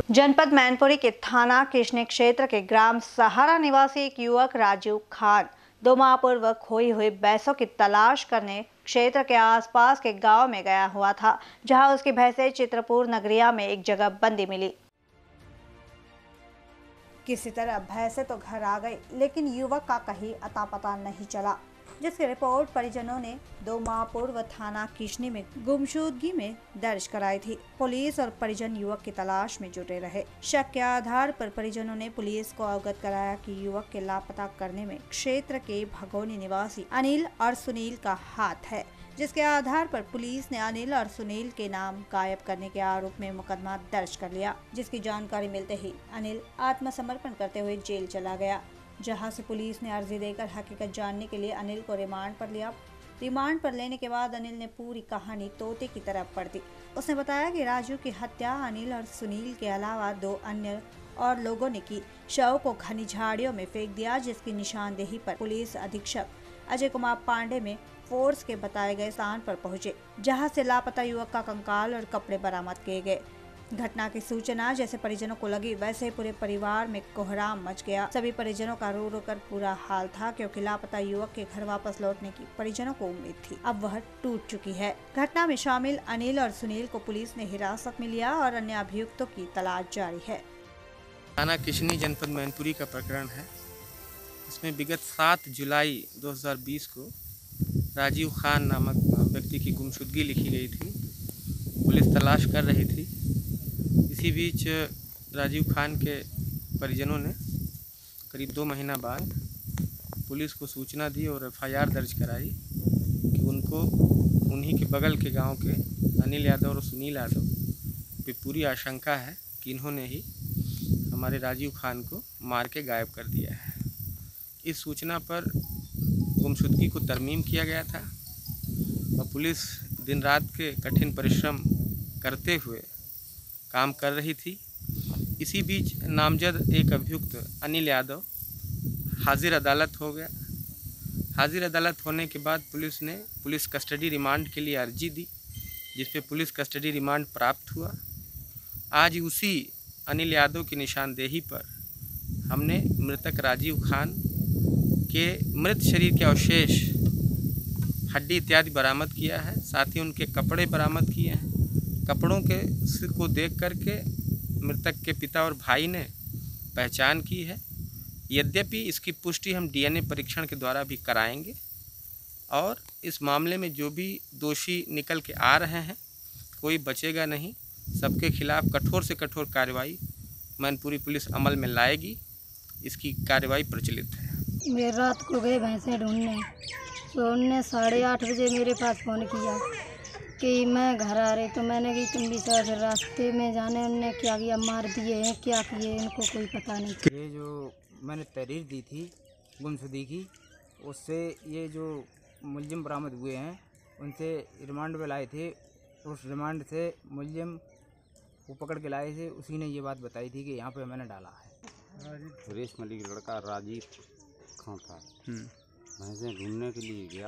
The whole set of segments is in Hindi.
जनपद मैनपुरी के थाना कृष्ण क्षेत्र के ग्राम सहारा निवासी एक युवक राजीव खान 2 माह पूर्व खोई हुई भैंसों की तलाश करने क्षेत्र के आसपास के गांव में गया हुआ था, जहां उसकी भैंसें चित्रपुर नगरिया में एक जगह बंदी मिली। किसी तरह भैंसें तो घर आ गई, लेकिन युवक का कहीं अता पता नहीं चला, जिसकी रिपोर्ट परिजनों ने 2 माह पूर्व थाना किशनी में गुमशुदगी में दर्ज कराई थी। पुलिस और परिजन युवक की तलाश में जुटे रहे। शक के आधार पर परिजनों ने पुलिस को अवगत कराया कि युवक के लापता करने में क्षेत्र के भगोनी निवासी अनिल और सुनील का हाथ है, जिसके आधार पर पुलिस ने अनिल और सुनील के नाम गायब करने के आरोप में मुकदमा दर्ज कर लिया, जिसकी जानकारी मिलते ही अनिल आत्मसमर्पण करते हुए जेल चला गया, जहां से पुलिस ने अर्जी देकर हकीकत जानने के लिए अनिल को रिमांड पर लिया। रिमांड पर लेने के बाद अनिल ने पूरी कहानी तोते की तरह पढ़ दी। उसने बताया कि राजू की हत्या अनिल और सुनील के अलावा 2 अन्य और लोगों ने की। शव को घनी झाड़ियों में फेंक दिया, जिसकी निशानदेही पर पुलिस अधीक्षक अजय कुमार पांडे में फोर्स के बताए गए स्थान पर पहुंचे, जहां से लापता युवक का कंकाल और कपड़े बरामद किए गए। घटना की सूचना जैसे परिजनों को लगी, वैसे पूरे परिवार में कोहराम मच गया। सभी परिजनों का रो रो कर पूरा हाल था, क्योंकि लापता युवक के घर वापस लौटने की परिजनों को उम्मीद थी। अब वह टूट चुकी है। घटना में शामिल अनिल और सुनील को पुलिस ने हिरासत में लिया और अन्य अभियुक्तों की तलाश जारी है। थाना किशनी जनपद मैनपुरी का प्रकरण है। इसमें विगत 7 जुलाई 2020 को राजीव खान नामक व्यक्ति की गुमशुदगी लिखी गई थी। पुलिस तलाश कर रही थी। इसी बीच राजीव खान के परिजनों ने करीब 2 महीना बाद पुलिस को सूचना दी और FIR दर्ज कराई कि उनको उन्हीं के बगल के गांव के अनिल यादव और सुनील यादव पे पूरी आशंका है कि इन्होंने ही हमारे राजीव खान को मार के गायब कर दिया है। इस सूचना पर गुमशुदगी को तरमीम किया गया था और पुलिस दिन रात के कठिन परिश्रम करते हुए काम कर रही थी। इसी बीच नामजद एक अभियुक्त अनिल यादव हाजिर अदालत हो गया। हाजिर अदालत होने के बाद पुलिस ने पुलिस कस्टडी रिमांड के लिए अर्जी दी, जिस पे पुलिस कस्टडी रिमांड प्राप्त हुआ। आज उसी अनिल यादव की निशानदेही पर हमने मृतक राजीव खान के मृत शरीर के अवशेष, हड्डी इत्यादि बरामद किया है। साथ ही उनके कपड़े बरामद किए हैं। कपड़ों को देख करके मृतक के पिता और भाई ने पहचान की है। यद्यपि इसकी पुष्टि हम DNA परीक्षण के द्वारा भी कराएंगे और इस मामले में जो भी दोषी निकल के आ रहे हैं, कोई बचेगा नहीं। सबके खिलाफ कठोर से कठोर कार्रवाई मैनपुरी पुलिस अमल में लाएगी। इसकी कार्रवाई प्रचलित है। मेरे रात को गए भैंसें ढूंढने, तो उनने 8:30 बजे मेरे पास फ़ोन किया कि मैं घर आ रही, तो मैंने कही तुम भी चलो। फिर रास्ते में जाने उनने क्या किया, मार दिए हैं, क्या किए इनको कोई पता नहीं। ये जो मैंने तहरीर दी थी गुमशुदगी की, उससे ये जो मुलजिम बरामद हुए हैं उनसे रिमांड पे लाए थे। उस रिमांड से मुलजिम को पकड़ के लाए थे। उसी ने ये बात बताई थी कि यहाँ पे मैंने डाला है। सुरेश मलिक लड़का राजीव खान था। भैंसें ढूंढने के लिए गया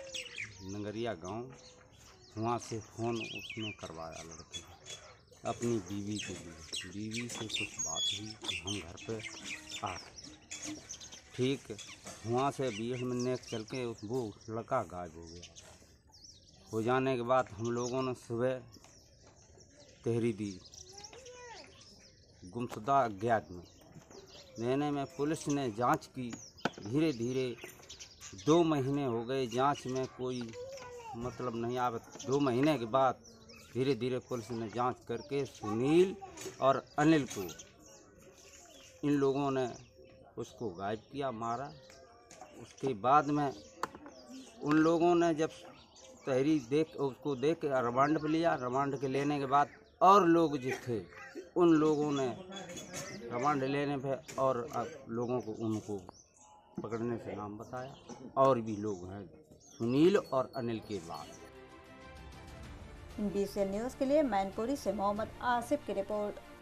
नगरिया गांव। वहाँ से फ़ोन उसने करवाया लड़के अपनी बीवी के लिए। बीवी से कुछ बात हुई कि हम घर पे आ रहे। ठीक वहाँ से 20 मिनट चल के वो लड़का गायब हो गया। हो जाने के बाद हम लोगों ने सुबह तहरीर दी गुमशुदा अज्ञात में देने में। पुलिस ने जांच की। धीरे धीरे 2 महीने हो गए जांच में, कोई मतलब नहीं आवे। 2 महीने के बाद धीरे धीरे पुलिस ने जांच करके सुनील और अनिल को, इन लोगों ने उसको गायब किया, मारा। उसके बाद में उन लोगों ने जब तहरीर उसको देख के रिमांड पे लिया। रिमांड के लेने के बाद और लोग जो थे उन लोगों ने रिमांड लेने पे और लोगों को उनको पकड़ने से नाम बताया। और भी लोग हैं सुनील और अनिल के बाद। BCN न्यूज़ के लिए मैनपुरी से मोहम्मद आसिफ की रिपोर्ट।